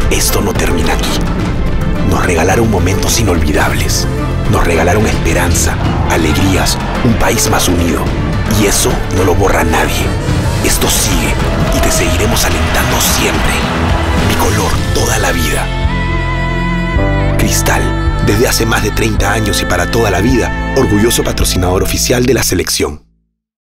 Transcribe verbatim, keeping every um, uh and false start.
Esto no termina aquí. Nos regalaron momentos inolvidables. Nos regalaron esperanza, alegrías, un país más unido. Y eso no lo borra nadie. Esto sigue y te seguiremos alentando siempre. Bicolor toda la vida. Cristal, desde hace más de treinta años y para toda la vida, orgulloso patrocinador oficial de la selección.